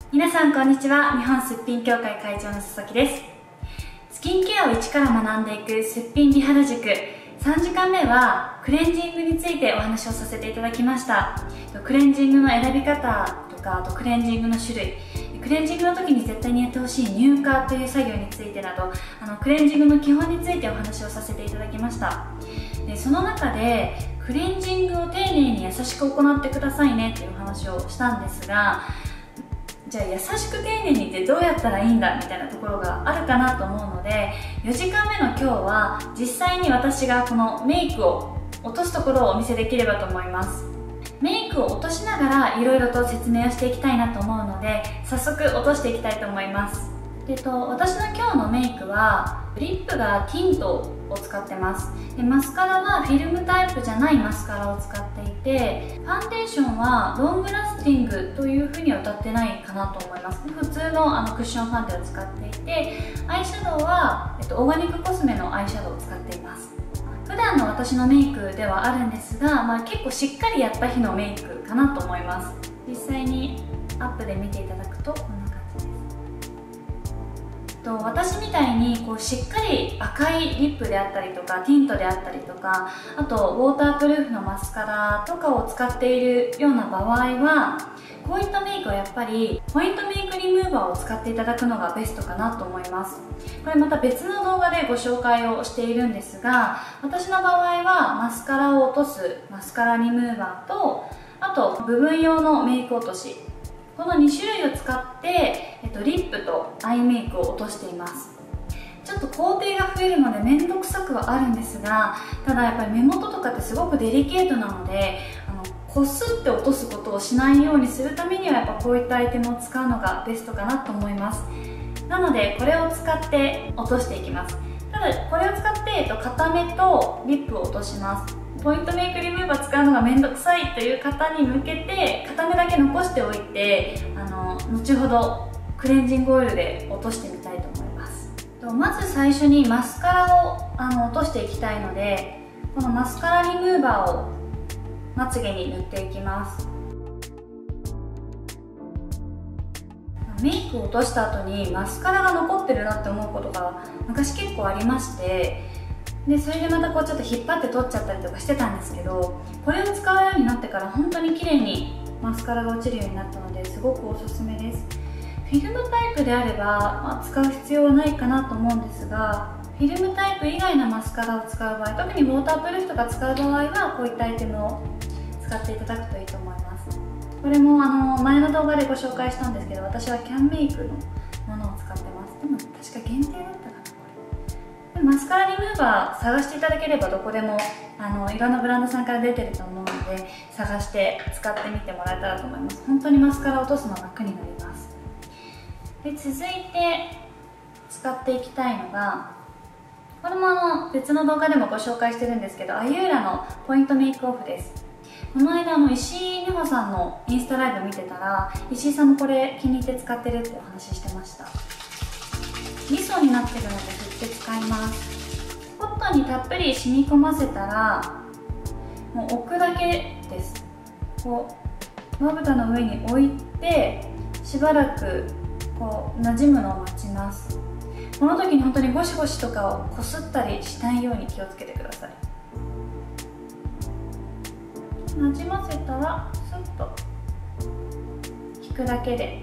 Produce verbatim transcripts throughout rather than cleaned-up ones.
皆さんこんにちは。日本すっぴん協会会長の佐々木です。スキンケアを一から学んでいくすっぴん美肌塾さんじかんめはクレンジングについてお話をさせていただきました。クレンジングの選び方とか、あとクレンジングの種類、クレンジングの時に絶対にやってほしい乳化という作業についてなど、あのクレンジングの基本についてお話をさせていただきました。でその中でクレンジングを丁寧に優しく行ってくださいねという話をしたんですが、じゃあ優しく丁寧にってどうやったらいいんだみたいなところがあるかなと思うので、よじかんめの今日は実際に私がこのメイクを落とすところをお見せできればと思います。メイクを落としながらいろいろと説明をしていきたいなと思うので、早速落としていきたいと思います。えっと、私の今日のメイクはリップがティントを使ってます。でマスカラはフィルムタイプじゃないマスカラを使っていて、ファンデーションはロングラスティングというふうには歌ってないかなと思います。普通のあのクッションファンデを使っていて、アイシャドウは、えっと、オーガニックコスメのアイシャドウを使っています。普段の私のメイクではあるんですが、まあ、結構しっかりやった日のメイクかなと思います。実際にアップで見ていただくとこんな感じです。と私みたいにこうしっかり赤いリップであったりとかティントであったりとか、あとウォータープルーフのマスカラとかを使っているような場合は、こういったメイクはやっぱりポイントメイクリムーバーを使っていただくのがベストかなと思います。これまた別の動画でご紹介をしているんですが、私の場合はマスカラを落とすマスカラリムーバーと、あと部分用のメイク落とし、このにしゅるいを使って、えっと、リップとアイメイクを落としています。ちょっと工程が増えるので面倒くさくはあるんですが、ただやっぱり目元とかってすごくデリケートなので、あのこすって落とすことをしないようにするためにはやっぱこういったアイテムを使うのがベストかなと思います。なのでこれを使って落としていきます。ただこれを使って、えっと、片目とリップを落とします。ポイントメイクリムーバー使うのがめんどくさいという方に向けて片目だけ残しておいて、あの後ほどクレンジングオイルで落としてみたいと思います。まず最初にマスカラをあの落としていきたいので、このマスカラリムーバーをまつげに塗っていきます。メイクを落とした後にマスカラが残ってるなって思うことが昔結構ありまして、でそれでまたこうちょっと引っ張って取っちゃったりとかしてたんですけど、これを使うようになってから本当に綺麗にマスカラが落ちるようになったので、すごくおすすめです。フィルムタイプであれば、まあ、使う必要はないかなと思うんですが、フィルムタイプ以外のマスカラを使う場合、特にウォータープルーフとか使う場合はこういったアイテムを使っていただくといいと思います。これもあの前の動画でご紹介したんですけど、私はキャンメイクのものを使ってます。でも確か限定だったかな。マスカラリムーバー探していただければどこでもあのいろんなブランドさんから出てると思うので、探して使ってみてもらえたらと思います。本当にマスカラを落とすのが楽になります。で続いて使っていきたいのが、これもあの別の動画でもご紹介してるんですけど、アユーラのポイントメイクオフです。この間の石井美穂さんのインスタライブ見てたら、石井さんもこれ気に入って使ってるってお話ししてました。に層になってるので振って使います。コットンにたっぷり染み込ませたらもう置くだけです。こうまぶたの上に置いてしばらくこう馴染むのを待ちます。この時に本当にゴシゴシとかをこすったりしないように気をつけてください。なじませたらスッと引くだけで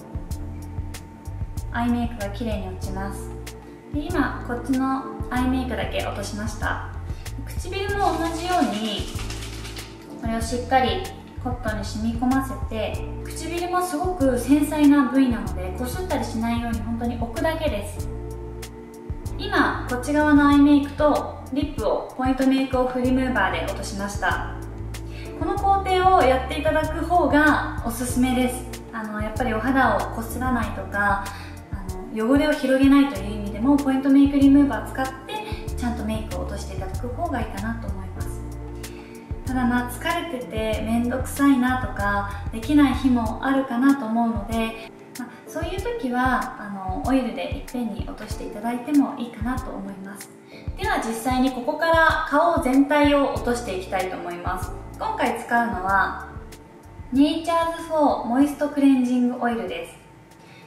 アイメイクが綺麗に落ちます。で今こっちのアイメイクだけ落としました。唇も同じようにこれをしっかりコットンに染み込ませて、唇もすごく繊細な部位なのでこすったりしないように本当に置くだけです。今こっち側のアイメイクとリップをポイントメイクオフリムーバーで落としました。この工程をやっていただく方がおすすめです。あのやっぱりお肌をこすらないとか、あの汚れを広げないという意味でもポイントメイクリムーバー使ってちゃんとメイクを落としていただく方がいいかなと思います。ただまあ疲れてて面倒くさいなとかできない日もあるかなと思うので、まあ、そういう時はあのオイルでいっぺんに落としていただいてもいいかなと思います。では実際にここから顔全体を落としていきたいと思います。今回使うのはネイチャーズフォーモイストクレンジングオイルです。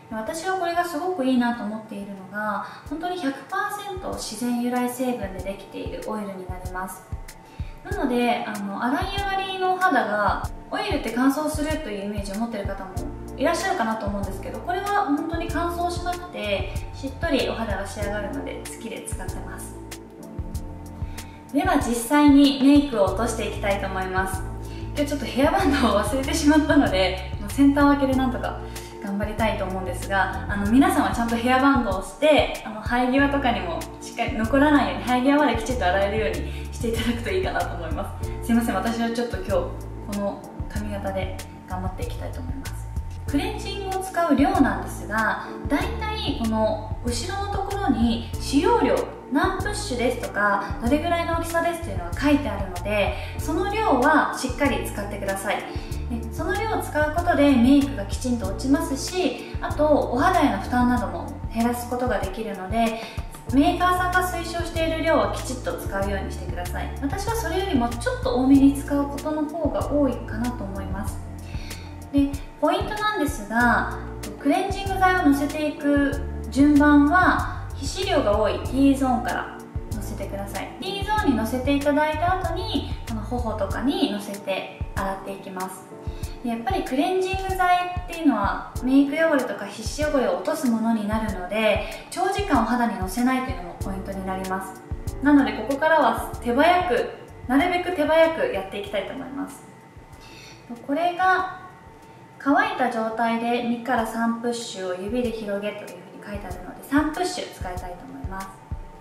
私はこれがすごくいいなと思っているのが、本当に ひゃくパーセント 自然由来成分でできているオイルになります。なのであの洗い上がりの肌がオイルって乾燥するというイメージを持っている方もいらっしゃるかなと思うんですけど、これは本当に乾燥しなくてしっとりお肌が仕上がるので好きで使ってます。では実際にメイクを落としていきたいと思います。今日ちょっとヘアバンドを忘れてしまったので、先端を開けでなんとか頑張りたいと思うんですが、あの皆さんはちゃんとヘアバンドをしてあの生え際とかにもしっかり残らないように、生え際まできちっと洗えるようにしていただくといいかなと思います。すいません、私はちょっと今日この髪型で頑張っていきたいと思います。クレンジングを使う量なんですが、だいたいこの後ろのところに使用量何プッシュですとかどれぐらいの大きさですっていうのが書いてあるので、その量はしっかり使ってください。でその量を使うことでメイクがきちんと落ちますし、あとお肌への負担なども減らすことができるので、メーカーさんが推奨している量はきちっと使うようにしてください。私はそれよりもちょっと多めに使うことの方が多いかなと思います。でポイントなんですが、クレンジング剤をのせていく順番は皮脂量が多い T ゾーンからのせてください。 T ゾーンにのせていただいた後にこの頬とかにのせて洗っていきます。でやっぱりクレンジング剤っていうのはメイク汚れとか皮脂汚れを落とすものになるので、長時間お肌にのせないというのもポイントになります。なのでここからは手早く、なるべく手早くやっていきたいと思います。これが乾いた状態でにからさんプッシュを指で広げというふうに書いてあるので、さんプッシュ使いたいと思います。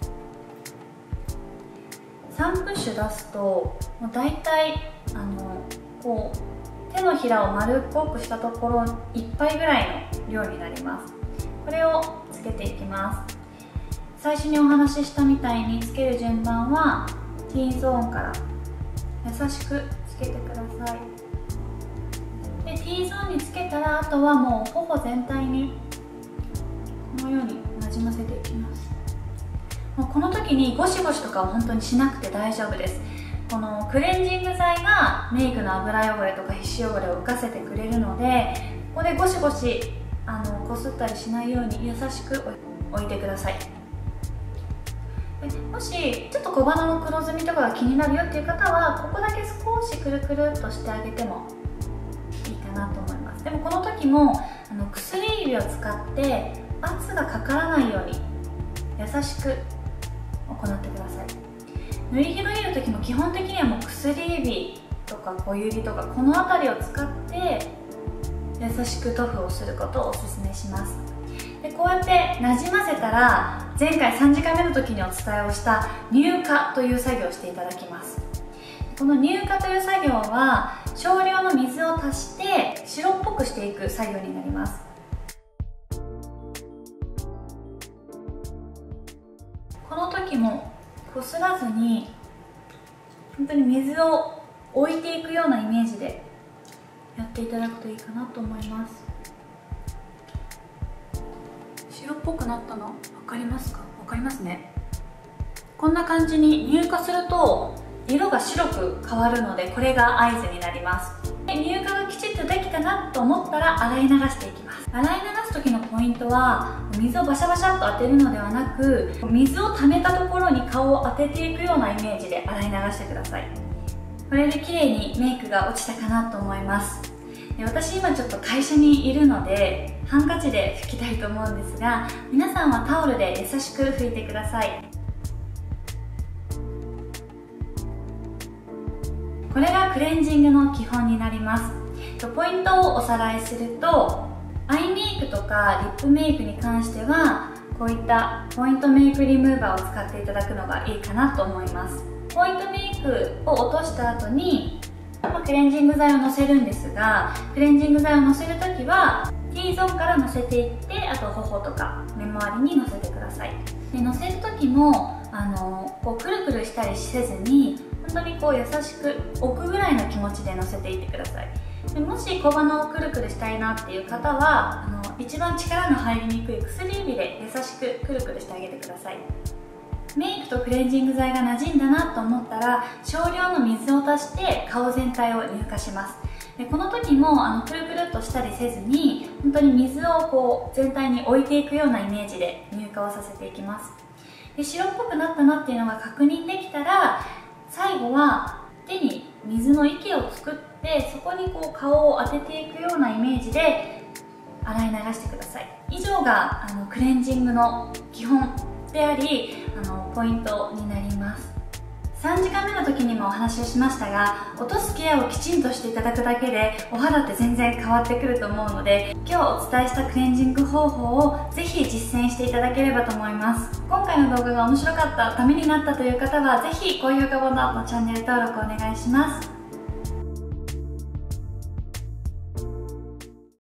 さんプッシュ出すともう大体あのこう手のひらを丸っこくしたところいっぱいぐらいの量になります。これをつけていきます。最初にお話ししたみたいにつける順番は T ゾーンから優しくつけてください。で T ゾーンにつけたら、あとはもう頬全体にこのようになじませていきます。もうこの時にゴシゴシとかは本当にしなくて大丈夫です。このクレンジング剤がメイクの油汚れとか皮脂汚れを浮かせてくれるので、ここでゴシゴシあのこすったりしないように優しく置いてください。でもしちょっと小鼻の黒ずみとかが気になるよっていう方は、ここだけ少しくるくるっとしてあげてもいいかなと思います。でもこの時もあの薬指を使って圧がかからないように優しく行ってください。塗り広げる時も基本的にはもう薬指とか小指とかこの辺りを使って優しく塗布をすることをおすすめします。でこうやってなじませたら、前回さんじかんめの時にお伝えをした乳化という作業をしていただきます。この乳化という作業は少量の水を足して白っぽくしていく作業になります。この時もこすらずに本当に水を置いていくようなイメージでやっていただくといいかなと思います。白っぽくなったの分かりますか？分かりますね。こんな感じに乳化すると色が白く変わるので、これが合図になります。で乳化がきちっとできたなと思ったら洗い流していきます。洗い流す時のポイントは、水をバシャバシャっと当てるのではなく、水を溜めたところに顔を当てていくようなイメージで洗い流してください。これで綺麗にメイクが落ちたかなと思います。で私今ちょっと会社にいるのでハンカチで拭きたいと思うんですが、皆さんはタオルで優しく拭いてください。これがクレンジングの基本になります。ポイントをおさらいすると、アイメイクとかリップメイクに関してはこういったポイントメイクリムーバーを使っていただくのがいいかなと思います。ポイントメイクを落とした後にクレンジング剤をのせるんですが、クレンジング剤をのせるときは T ゾーンからのせていって、あと頬とか目周りにのせてください。でのせるときもあのこうくるくるしたりせずに、本当にこう優しく置くぐらいの気持ちでのせていってください。でもし小鼻をくるくるしたいなっていう方は、あの一番力の入りにくい薬指で優しくくるくるしてあげてください。メイクとクレンジング剤が馴染んだなと思ったら、少量の水を足して顔全体を乳化します。 でこの時もあのプルプルっとしたりせずに、本当に水をこう全体に置いていくようなイメージで乳化をさせていきます。で白っぽくなったなっていうのが確認できたら、最後は手に水の池を作って、そこにこう顔を当てていくようなイメージで洗い流してください。以上があのクレンジングの基本であり、あのポイントになります。さんじかんめの時にもお話をしましたが、落とすケアをきちんとしていただくだけでお肌って全然変わってくると思うので、今日お伝えしたクレンジング方法をぜひ実践していただければと思います。今回の動画が面白かった、ためになったという方はぜひ高評価ボタンとチャンネル登録お願いします。